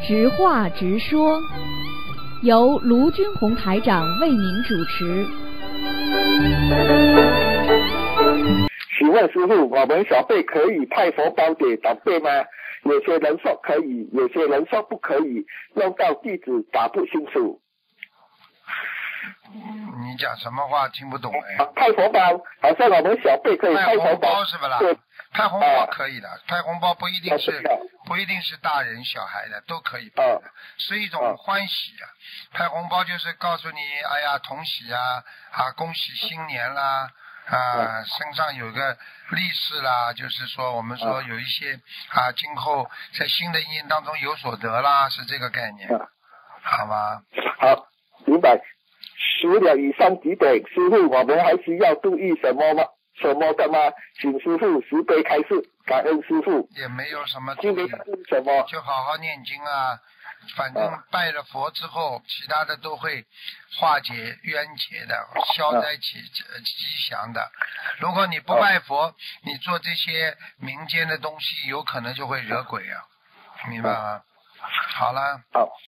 直话直说，由卢军红台长为您主持。 请问师父，我们小辈可以派佛包给长辈吗？有些人说可以，有些人说不可以，弄到弟子打不清楚。 你讲什么话听不懂哎？ 派佛包，好像我们小辈可以派红派佛包， 包是不啦？ 对， 派红包可以的，派红包不一定是大人小孩的，都可以派的，是一种欢喜啊。派红包就是告诉你，哎呀，同喜啊，恭喜新年啦，身上有个利是啦，就是说我们说有一些今后在新的一年当中有所得啦，是这个概念，好吗？ 好，明白。10了以上几点，师父，我们还需要注意什么吗？什么的吗？请师父慈悲开示，感恩师父。 也没有什么注今天意， 是什么？ 就好好念经啊。反正拜了佛之后，其他的都会化解冤结的，消灾吉祥的。如果你不拜佛，你做这些民间的东西，有可能就会惹鬼啊，明白吗？好了。 好。